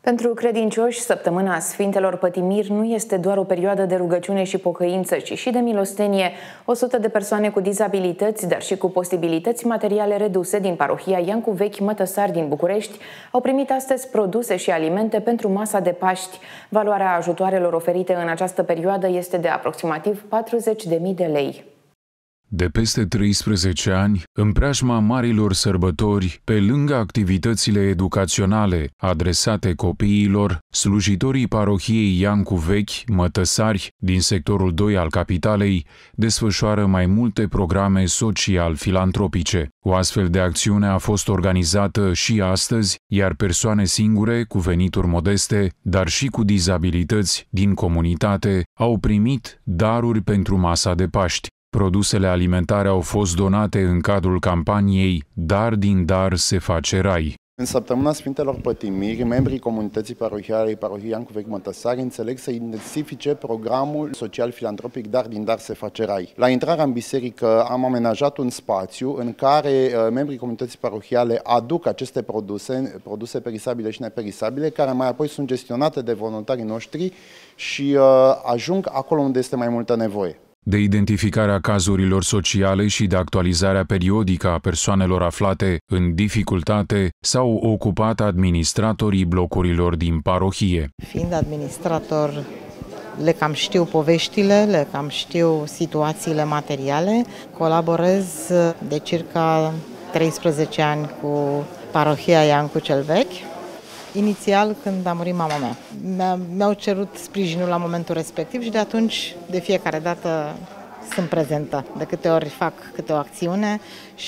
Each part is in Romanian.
Pentru credincioși, săptămâna Sfintelor Pătimiri nu este doar o perioadă de rugăciune și pocăință, ci și de milostenie. 100 de persoane cu dizabilități, dar și cu posibilități materiale reduse din parohia Iancu Vechi Mătăsari din București au primit astăzi produse și alimente pentru masa de Paști. Valoarea ajutoarelor oferite în această perioadă este de aproximativ 40.000 de lei. De peste 13 ani, în preajma marilor sărbători, pe lângă activitățile educaționale adresate copiilor, slujitorii parohiei Iancu Vechi Mătăsari din sectorul 2 al capitalei desfășoară mai multe programe social-filantropice. O astfel de acțiune a fost organizată și astăzi, iar persoane singure cu venituri modeste, dar și cu dizabilități din comunitate, au primit daruri pentru masa de Paști. Produsele alimentare au fost donate în cadrul campaniei Dar din dar se face rai. În săptămâna Sfintelor Pătimiri, membrii comunității parohiale parohiei Iancu Vechi Mătăsari înțeleg să intensifice programul social-filantropic Dar din dar se face rai. La intrarea în biserică am amenajat un spațiu în care membrii comunității parohiale aduc aceste produse perisabile și neperisabile, care mai apoi sunt gestionate de voluntarii noștri și ajung acolo unde este mai multă nevoie. De identificarea cazurilor sociale și de actualizarea periodică a persoanelor aflate în dificultate s-au ocupat administratorii blocurilor din parohie. Fiind administrator, le cam știu poveștile, le cam știu situațiile materiale. Colaborez de circa 13 ani cu parohia Iancu cel Vechi. Inițial, când a murit mama mea, mi-au cerut sprijinul la momentul respectiv și de atunci, de fiecare dată, sunt prezentă. De câte ori fac câte o acțiune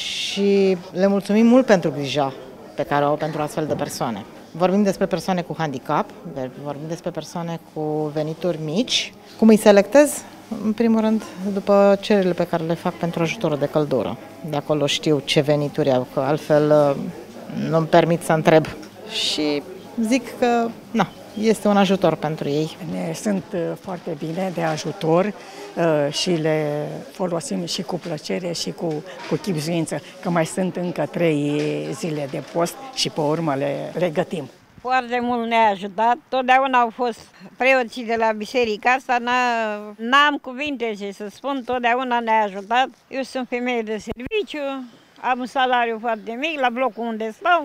și le mulțumim mult pentru grija pe care o au pentru astfel de persoane. Vorbim despre persoane cu handicap, vorbim despre persoane cu venituri mici. Cum îi selectez? În primul rând, după cererile pe care le fac pentru ajutorul de căldură. De acolo știu ce venituri au, că altfel nu-mi permit să întreb. Și zic că este un ajutor pentru ei. Ne sunt foarte bine de ajutor și le folosim și cu plăcere și cu chibzuință, că mai sunt încă 3 zile de post și pe urmă le gătim. Foarte mult ne-a ajutat, totdeauna au fost preoții de la biserica asta, n-am cuvinte ce să spun, totdeauna ne-a ajutat. Eu sunt femeie de serviciu, am un salariu foarte mic la blocul unde stau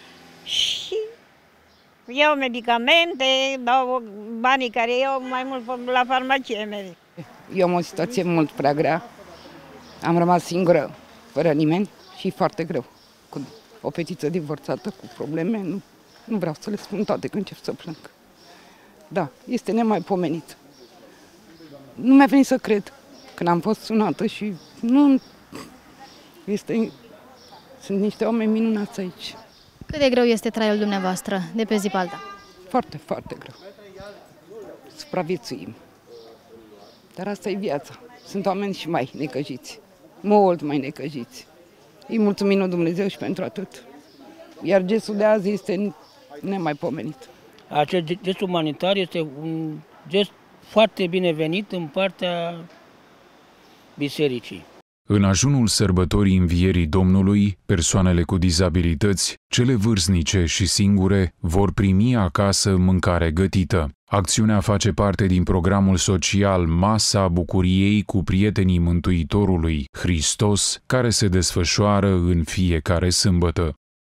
și iau medicamente, dau banii care iau mai mult la farmacie merg. Eu am o situație mult prea grea. Am rămas singură, fără nimeni și foarte greu. Cu o fetiță divorțată, cu probleme, nu vreau să le spun toate, că încep să plâng. Da, este nemaipomenit. Nu mi-a venit să cred când am fost sunată și sunt niște oameni minunați aici. Cât de greu este traiul dumneavoastră de pe zi pe alta? Foarte, foarte greu. Supraviețuim. Dar asta e viața. Sunt oameni și mai necăjiți. Mult mai necăjiți. Îi mulțumim lui Dumnezeu și pentru atât. Iar gestul de azi este nemaipomenit. Acest gest umanitar este un gest foarte binevenit în partea bisericii. În ajunul sărbătorii Învierii Domnului, persoanele cu dizabilități, cele vârstnice și singure, vor primi acasă mâncare gătită. Acțiunea face parte din programul social Masa Bucuriei cu prietenii Mântuitorului Hristos, care se desfășoară în fiecare sâmbătă.